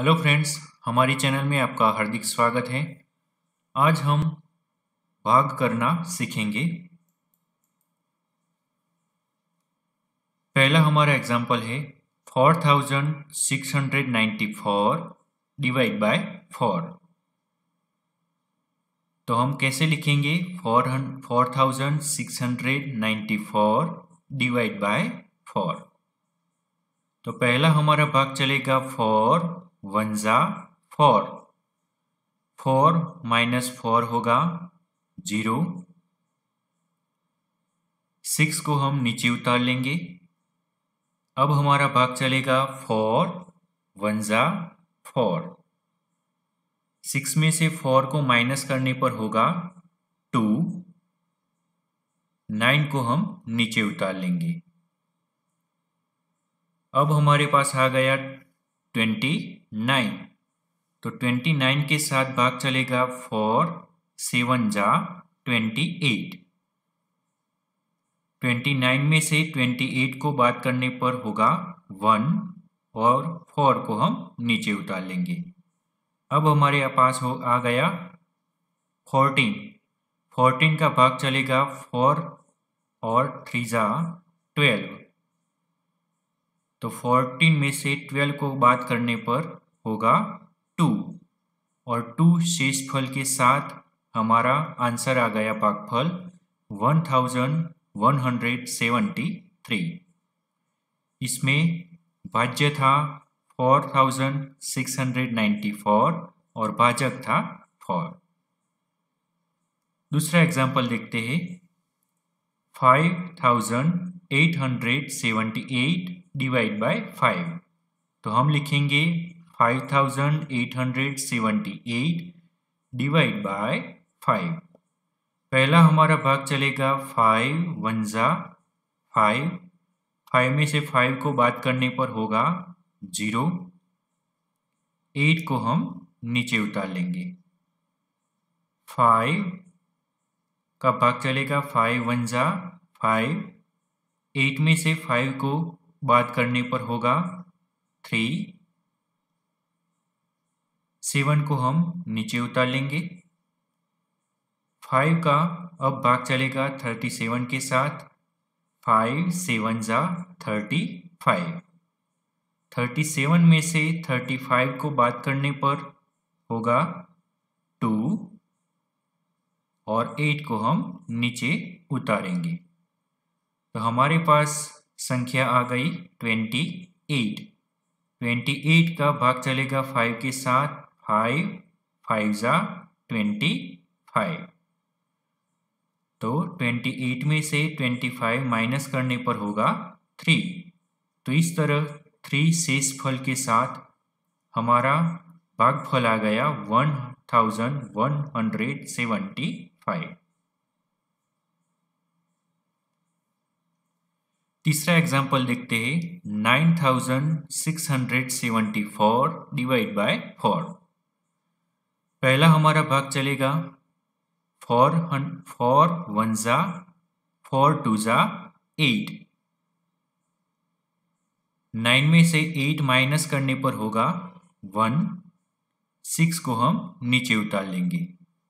Hello friends, हमारी channel में आपका हार्दिक स्वागत है। आज हम भाग करना सीखेंगे। पहला हमारा एग्जाम्पल है 4694 डिवाइड बाय 4। तो हम कैसे लिखेंगे 4694 डिवाइड बाय 4। तो पहला हमारा भाग चलेगा 4 1 जा 4, 4 माइनस 4 होगा 0। 6 को हम नीचे उतार लेंगे। अब हमारा भाग चलेगा 4 1 जा 4, 6 में से 4 को माइनस करने पर होगा 2, 9 को हम नीचे उतार लेंगे। अब हमारे पास आ गया 29। तो 29 के साथ भाग चलेगा 4 7 जा 28, 29 में से 28 को बात करने पर होगा 1 और 4 को हम नीचे उतार लेंगे। अब हमारे पास आ गया 14, 14 का भाग चलेगा 4 और 3 जा 12। तो 14 में से 12 को बात करने पर होगा 2 और 2 शेषफल के साथ हमारा आंसर आ गया भागफल 1173। इसमें भाज्य था 4694 और भाजक था 4। दूसरा एग्जाम्पल देखते हैं 5878 डिवाइड बाय 5। तो हम लिखेंगे 5878 डिवाइड बाय 5। पहला हमारा भाग चलेगा 5 1 जा 5, 5 में से 5 को बात करने पर होगा 0, 8 को हम नीचे उतार लेंगे। 5 का भाग चलेगा 5 1 जा 5, 8 में से 5 को बात करने पर होगा 3, 7 को हम नीचे उतार लेंगे। 5 का अब भाग चलेगा 37 के साथ, 5 7 जा 35, 37 में से 35 को बात करने पर होगा 2 और 8 को हम नीचे उतारेंगे। तो हमारे पास संख्या आ गई 28। 28 का भाग चलेगा 5 के साथ, 5 5 जा 25। तो 28 में से 25 माइनस करने पर होगा 3। तो इस तरह 3 शेषफल के साथ हमारा भागफल आ गया 1175। तीसरा एग्जाम्पल देखते हैं 9674 डिवाइड बाय 4। पहला हमारा भाग चलेगा 4 1 जा 4 2 जा 8, 9 में से 8 माइनस करने पर होगा 1, 6 को हम नीचे उतार लेंगे।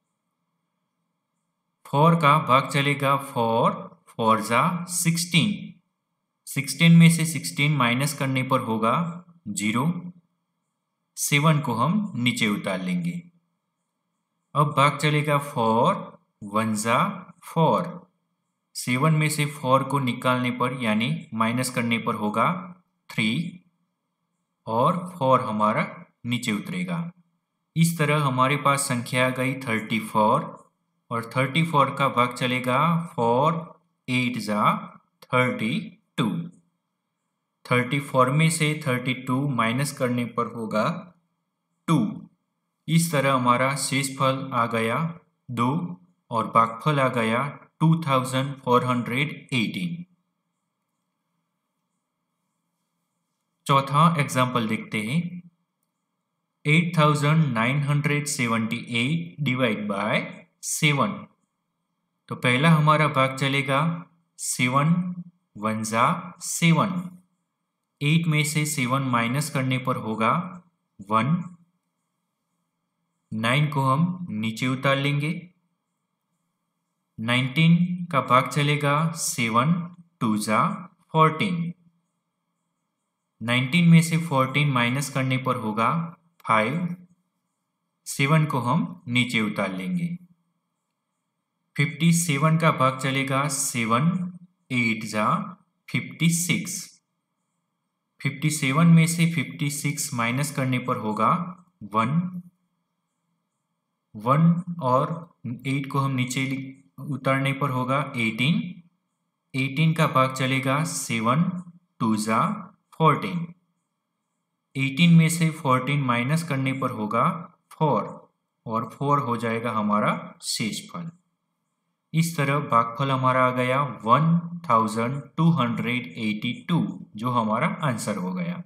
4 का भाग चलेगा 4 4 जा 16, 16 में से 16 माइनस करने पर होगा 0, 7 को हम नीचे उतार लेंगे। अब भाग चलेगा 4 1 जा 4, 7 में से 4 को निकालने पर यानी माइनस करने पर होगा 3 और 4 हमारा नीचे उतरेगा। इस तरह हमारे पास संख्या आ गई 34 और 34 का भाग चलेगा 4 8 जा 32, 34 में से 32 माइनस करने पर होगा 2। इस तरह हमारा शेषफल आ गया 2 और भागफल आ गया 2418। चौथा एग्जाम्पल देखते हैं 8978 डिवाइड बाय 7। तो पहला हमारा भाग चलेगा 7 1 जा 7, 8 में से 7 माइनस करने पर होगा 1, 9 को हम नीचे उतार लेंगे। 19 का भाग चलेगा 7, 2 जा 14। 19 में से 14 माइनस करने पर होगा 5। 7 को हम नीचे उतार लेंगे। 57 का भाग चलेगा 7, 8 जा 56। 57 में से 56 माइनस करने पर होगा 1। 1 और 8 को हम नीचे उतारने पर होगा 18। 18 का भाग चलेगा 7, 2 जा 14। 18 में से 14 माइनस करने पर होगा 4 और 4 हो जाएगा हमारा शेषफल। इस तरह भागफल हमारा आ गया 1282 जो हमारा आंसर हो गया।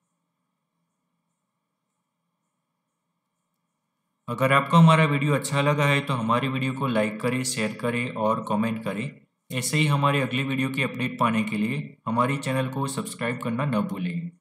अगर आपको हमारा वीडियो अच्छा लगा है तो हमारे वीडियो को लाइक करें, शेयर करें और कमेंट करें। ऐसे ही हमारे अगले वीडियो की अपडेट पाने के लिए हमारे चैनल को सब्सक्राइब करना न भूलें।